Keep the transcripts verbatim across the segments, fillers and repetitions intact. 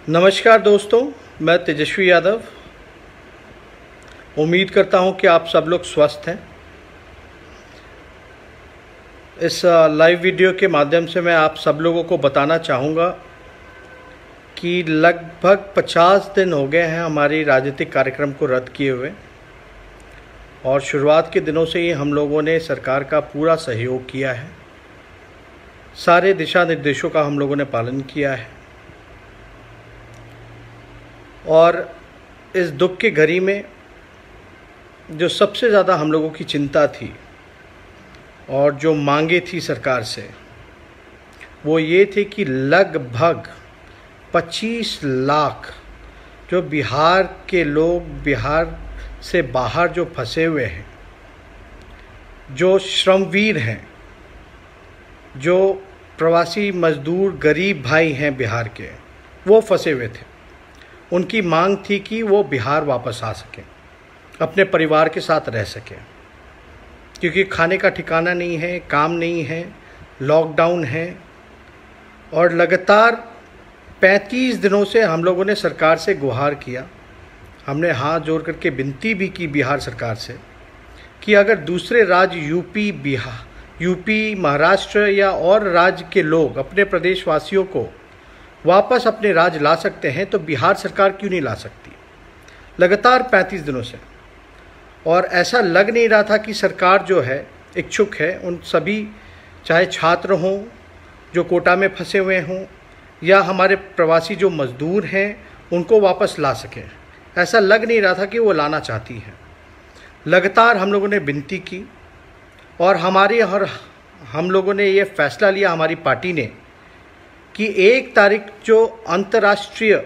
नमस्कार दोस्तों, मैं तेजस्वी यादव। उम्मीद करता हूं कि आप सब लोग स्वस्थ हैं। इस लाइव वीडियो के माध्यम से मैं आप सब लोगों को बताना चाहूँगा कि लगभग पचास दिन हो गए हैं हमारी राजनीतिक कार्यक्रम को रद्द किए हुए, और शुरुआत के दिनों से ही हम लोगों ने सरकार का पूरा सहयोग किया है। सारे दिशा निर्देशों का हम लोगों ने पालन किया है, और इस दुख की घड़ी में जो सबसे ज़्यादा हम लोगों की चिंता थी और जो मांगे थी सरकार से, वो ये थे कि लगभग पच्चीस लाख जो बिहार के लोग, बिहार से बाहर जो फंसे हुए हैं, जो श्रमवीर हैं, जो प्रवासी मजदूर गरीब भाई हैं बिहार के, वो फंसे हुए थे। उनकी मांग थी कि वो बिहार वापस आ सकें, अपने परिवार के साथ रह सकें, क्योंकि खाने का ठिकाना नहीं है, काम नहीं है, लॉकडाउन है। और लगातार पैंतीस दिनों से हम लोगों ने सरकार से गुहार किया, हमने हाथ जोड़ करके विनती भी की बिहार सरकार से कि अगर दूसरे राज्य यूपी, बिहार, यूपी, महाराष्ट्र या और राज्य के लोग अपने प्रदेशवासियों को वापस अपने राज्य ला सकते हैं तो बिहार सरकार क्यों नहीं ला सकती। लगातार पैंतीस दिनों से, और ऐसा लग नहीं रहा था कि सरकार जो है इच्छुक है उन सभी, चाहे छात्र हों जो कोटा में फंसे हुए हों या हमारे प्रवासी जो मजदूर हैं, उनको वापस ला सकें। ऐसा लग नहीं रहा था कि वो लाना चाहती हैं। लगातार हम लोगों ने विनती की, और हमारे और हम लोगों ने ये फैसला लिया, हमारी पार्टी ने, कि एक तारीख जो अंतर्राष्ट्रीय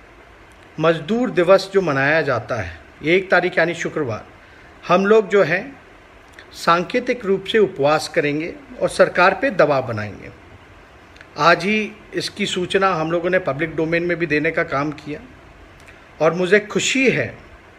मजदूर दिवस जो मनाया जाता है, एक तारीख यानी शुक्रवार, हम लोग जो हैं सांकेतिक रूप से उपवास करेंगे और सरकार पे दबाव बनाएंगे। आज ही इसकी सूचना हम लोगों ने पब्लिक डोमेन में भी देने का काम किया, और मुझे खुशी है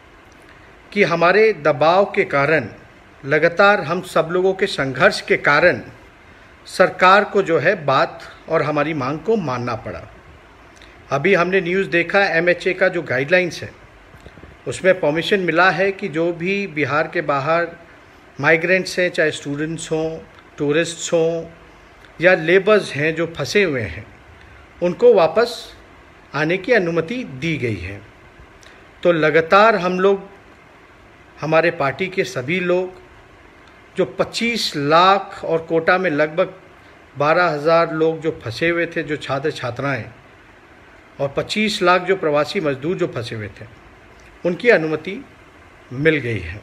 कि हमारे दबाव के कारण, लगातार हम सब लोगों के संघर्ष के कारण सरकार को जो है बात और हमारी मांग को मानना पड़ा। अभी हमने न्यूज़ देखा, एमएचए का जो गाइडलाइंस है उसमें परमिशन मिला है कि जो भी बिहार के बाहर माइग्रेंट्स हैं, चाहे स्टूडेंट्स हों, टूरिस्ट्स हों या लेबर्स हैं जो फंसे हुए हैं, उनको वापस आने की अनुमति दी गई है। तो लगातार हम लोग, हमारे पार्टी के सभी लोग, जो पच्चीस लाख और कोटा में लगभग बारह हज़ार लोग जो फंसे हुए थे, जो छात्र छात्राएं, और पच्चीस लाख जो प्रवासी मजदूर जो फंसे हुए थे, उनकी अनुमति मिल गई है।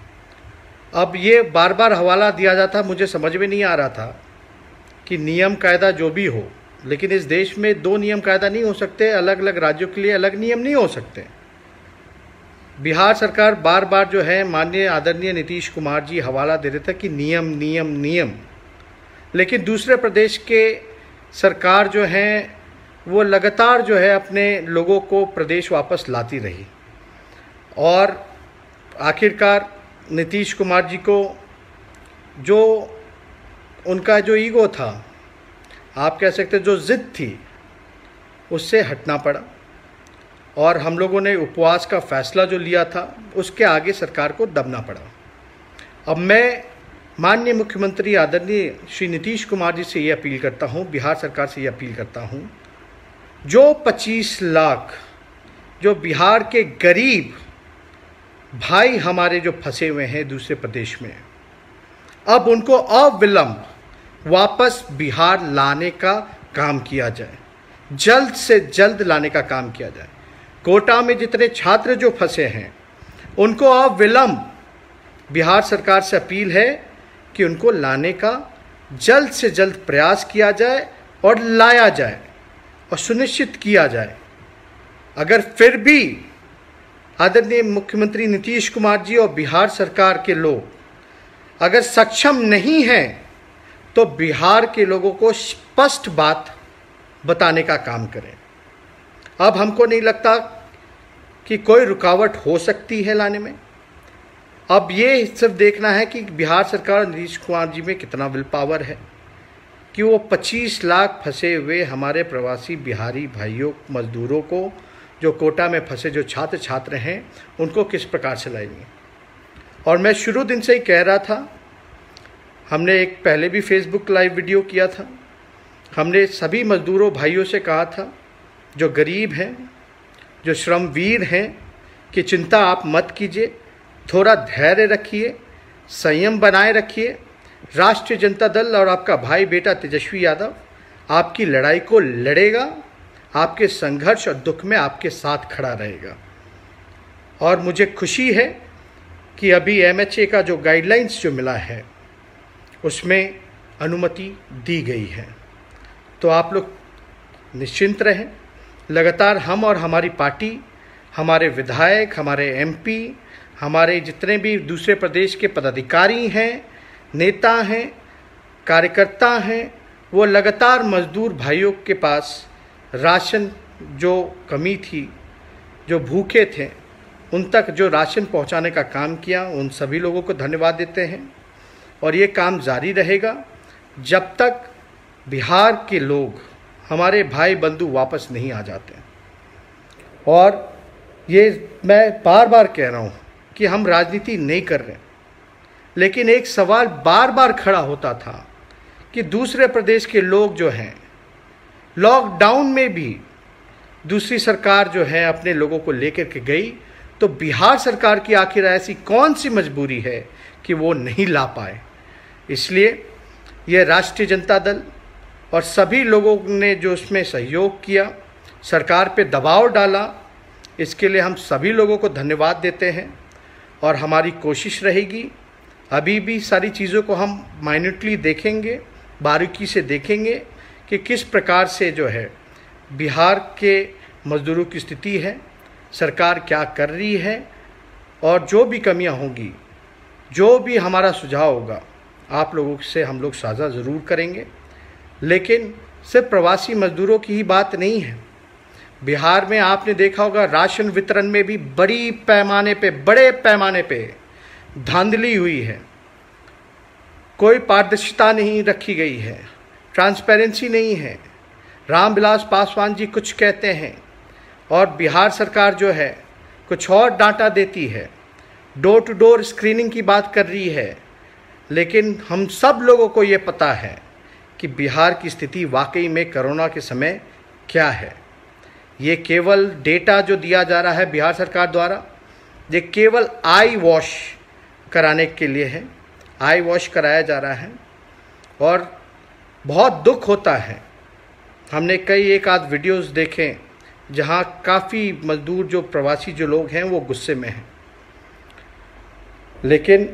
अब ये बार बार हवाला दिया जाता, मुझे समझ में नहीं आ रहा था कि नियम कायदा जो भी हो, लेकिन इस देश में दो नियम कायदा नहीं हो सकते, अलग अलग राज्यों के लिए अलग नियम नहीं हो सकते। बिहार सरकार बार बार जो है, माननीय आदरणीय नीतीश कुमार जी हवाला दे रहे थे कि नियम नियम नियम, लेकिन दूसरे प्रदेश के सरकार जो हैं वो लगातार जो है अपने लोगों को प्रदेश वापस लाती रही, और आखिरकार नीतीश कुमार जी को जो उनका जो ईगो था, आप कह सकते जो जिद थी, उससे हटना पड़ा, और हम लोगों ने उपवास का फैसला जो लिया था उसके आगे सरकार को दबना पड़ा। अब मैं माननीय मुख्यमंत्री आदरणीय श्री नीतीश कुमार जी से ये अपील करता हूँ, बिहार सरकार से ये अपील करता हूँ, जो पच्चीस लाख जो बिहार के गरीब भाई हमारे जो फंसे हुए हैं दूसरे प्रदेश में, अब उनको अविलंब वापस बिहार लाने का काम किया जाए, जल्द से जल्द लाने का काम किया जाए। कोटा में जितने छात्र जो फंसे हैं, उनको अविलंब बिहार सरकार से अपील है कि उनको लाने का जल्द से जल्द प्रयास किया जाए और लाया जाए और सुनिश्चित किया जाए। अगर फिर भी आदरणीय मुख्यमंत्री नीतीश कुमार जी और बिहार सरकार के लोग अगर सक्षम नहीं हैं, तो बिहार के लोगों को स्पष्ट बात बताने का काम करें। अब हमको नहीं लगता कि कोई रुकावट हो सकती है लाने में। अब ये सिर्फ देखना है कि बिहार सरकार नीतीश कुमार जी में कितना विल पावर है, कि वो पच्चीस लाख फंसे हुए हमारे प्रवासी बिहारी भाइयों मजदूरों को, जो कोटा में फंसे जो छात्र छात्र हैं, उनको किस प्रकार से लाएंगे। और मैं शुरू दिन से ही कह रहा था, हमने एक पहले भी फेसबुक लाइव वीडियो किया था, हमने सभी मजदूरों भाइयों से कहा था जो गरीब हैं, जो श्रमवीर हैं, कि चिंता आप मत कीजिए, थोड़ा धैर्य रखिए, संयम बनाए रखिए। राष्ट्रीय जनता दल और आपका भाई बेटा तेजस्वी यादव आपकी लड़ाई को लड़ेगा, आपके संघर्ष और दुख में आपके साथ खड़ा रहेगा। और मुझे खुशी है कि अभी एम एच ए का जो गाइडलाइंस जो मिला है उसमें अनुमति दी गई है। तो आप लोग निश्चिंत रहें। लगातार हम और हमारी पार्टी, हमारे विधायक, हमारे एम पी, हमारे जितने भी दूसरे प्रदेश के पदाधिकारी हैं, नेता हैं, कार्यकर्ता हैं, वो लगातार मजदूर भाइयों के पास राशन जो कमी थी, जो भूखे थे, उन तक जो राशन पहुंचाने का काम किया, उन सभी लोगों को धन्यवाद देते हैं। और ये काम जारी रहेगा जब तक बिहार के लोग, हमारे भाई बंधु वापस नहीं आ जाते। और ये मैं बार बार कह रहा हूँ कि हम राजनीति नहीं कर रहे, लेकिन एक सवाल बार बार खड़ा होता था कि दूसरे प्रदेश के लोग जो हैं, लॉकडाउन में भी दूसरी सरकार जो है अपने लोगों को लेकर के गई, तो बिहार सरकार की आखिर ऐसी कौन सी मजबूरी है कि वो नहीं ला पाए। इसलिए ये राष्ट्रीय जनता दल और सभी लोगों ने जो उसमें सहयोग किया, सरकार पे दबाव डाला, इसके लिए हम सभी लोगों को धन्यवाद देते हैं। और हमारी कोशिश रहेगी, अभी भी सारी चीज़ों को हम माइन्यूटली देखेंगे, बारीकी से देखेंगे कि किस प्रकार से जो है बिहार के मजदूरों की स्थिति है, सरकार क्या कर रही है, और जो भी कमियां होंगी, जो भी हमारा सुझाव होगा, आप लोगों से हम लोग साझा ज़रूर करेंगे। लेकिन सिर्फ प्रवासी मजदूरों की ही बात नहीं है। बिहार में आपने देखा होगा राशन वितरण में भी बड़ी पैमाने पे बड़े पैमाने पे धांधली हुई है। कोई पारदर्शिता नहीं रखी गई है, ट्रांसपेरेंसी नहीं है। रामविलास पासवान जी कुछ कहते हैं और बिहार सरकार जो है कुछ और डाटा देती है, डोर टू डोर स्क्रीनिंग की बात कर रही है। लेकिन हम सब लोगों को ये पता है कि बिहार की स्थिति वाकई में कोरोना के समय क्या है। ये केवल डेटा जो दिया जा रहा है बिहार सरकार द्वारा, ये केवल आई वॉश कराने के लिए है, आई वॉश कराया जा रहा है। और बहुत दुख होता है, हमने कई एक आध वीडियोस देखे जहां काफ़ी मजदूर जो प्रवासी जो लोग हैं वो गुस्से में हैं। लेकिन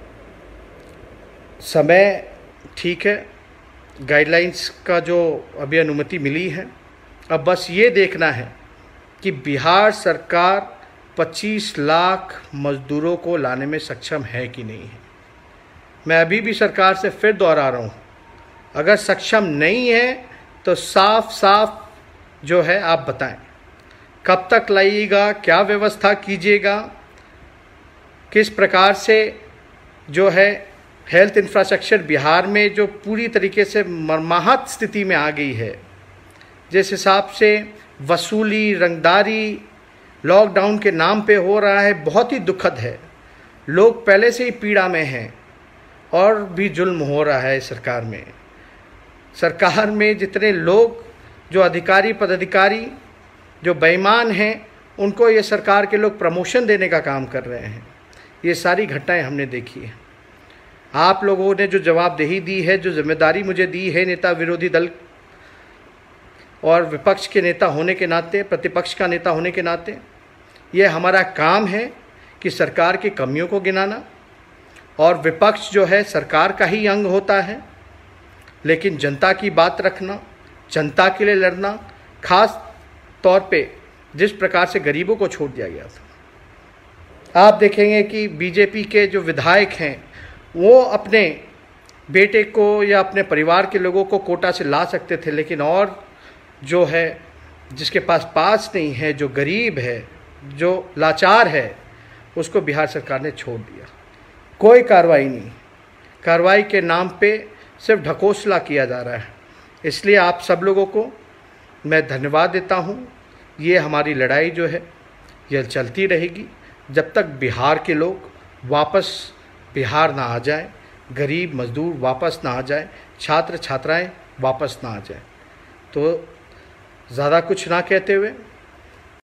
समय ठीक है, गाइडलाइंस का जो अभी अनुमति मिली है, अब बस ये देखना है कि बिहार सरकार पच्चीस लाख मजदूरों को लाने में सक्षम है कि नहीं है। मैं अभी भी सरकार से फिर दोहरा रहा हूँ, अगर सक्षम नहीं है तो साफ साफ जो है आप बताएं, कब तक लाइएगा, क्या व्यवस्था कीजिएगा, किस प्रकार से जो है हेल्थ इंफ्रास्ट्रक्चर बिहार में जो पूरी तरीके से मर्माहत स्थिति में आ गई है, जिस हिसाब से वसूली, रंगदारी लॉकडाउन के नाम पे हो रहा है, बहुत ही दुखद है। लोग पहले से ही पीड़ा में हैं और भी जुल्म हो रहा है सरकार में। सरकार में जितने लोग जो अधिकारी पदाधिकारी जो बेईमान हैं, उनको ये सरकार के लोग प्रमोशन देने का काम कर रहे हैं। ये सारी घटनाएं हमने देखी है। आप लोगों ने जो जवाबदेही दी है, जो जिम्मेदारी मुझे दी है नेता विरोधी दल और विपक्ष के नेता होने के नाते, प्रतिपक्ष का नेता होने के नाते, ये हमारा काम है कि सरकार की कमियों को गिनाना। और विपक्ष जो है सरकार का ही अंग होता है, लेकिन जनता की बात रखना, जनता के लिए लड़ना, खास तौर पे जिस प्रकार से गरीबों को छोड़ दिया गया था। आप देखेंगे कि बीजेपी के जो विधायक हैं वो अपने बेटे को या अपने परिवार के लोगों को कोटा से ला सकते थे, लेकिन और जो है जिसके पास पास नहीं है, जो गरीब है, जो लाचार है, उसको बिहार सरकार ने छोड़ दिया। कोई कार्रवाई नहीं। कार्रवाई के नाम पे सिर्फ ढकोसला किया जा रहा है। इसलिए आप सब लोगों को मैं धन्यवाद देता हूँ। ये हमारी लड़ाई जो है यह चलती रहेगी जब तक बिहार के लोग वापस बिहार ना आ जाएं, गरीब मजदूर वापस ना आ जाएं, छात्र छात्राएं वापस ना आ जाएं। तो ज़्यादा कुछ ना कहते हुए